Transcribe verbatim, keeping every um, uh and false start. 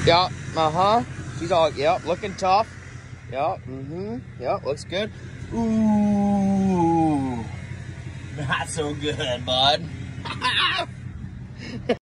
Yep, uh-huh. She's all, yep, looking tough. Yep, mm-hmm. Yep, looks good. Ooh. Not so good, bud.